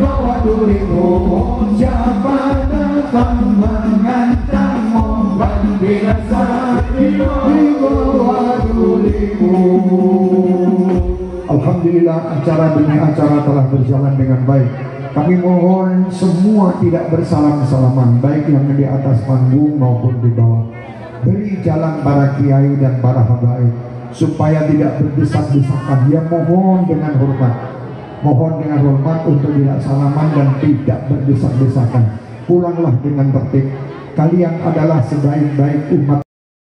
bawa durimu. Siapa datang mengancammu, binasa di bawah durimu. Alhamdulillah, acara demi acara telah berjalan dengan baik. Kami mohon semua tidak bersalam-salaman, baik yang di atas panggung maupun di bawah. Beri jalan para kiai dan para habaib supaya tidak berdesak-desakan. Ya, mohon dengan hormat. Mohon dengan hormat untuk tidak salaman dan tidak berdesak-desakan. Pulanglah dengan tertib. Kalian adalah sebaik-baik umat.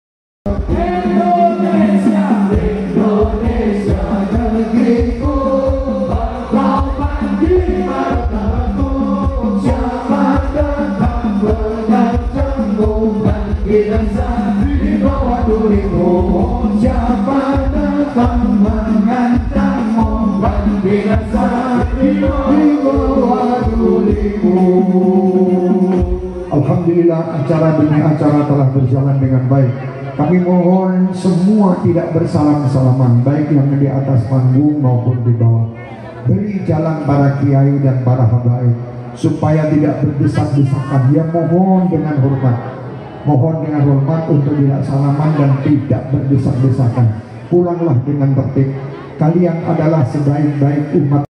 Indonesia, Indonesia negeriku, berkorban di mataku. Siapa datang mengancammu, binasa di bawah durimu. Siapa datang mengancammu, binasa di bawah durimu. Alhamdulillah, acara demi acara telah berjalan dengan baik. Kami mohon semua tidak bersalam-salaman, baik yang di atas panggung maupun di bawah. Beri jalan para kiai dan para habaib supaya tidak berdesak-desakan. Ya, mohon dengan hormat. Mohon dengan hormat untuk tidak salaman dan tidak berdesak-desakan. Pulanglah dengan tertib. Kalian adalah sebaik-baik umat.